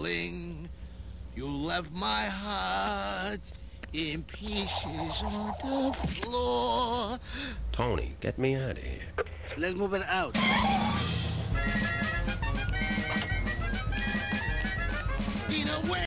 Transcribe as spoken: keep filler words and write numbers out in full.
darling. You left my heart in pieces on the floor. Tony, get me out of here. Let's move it out. In a way.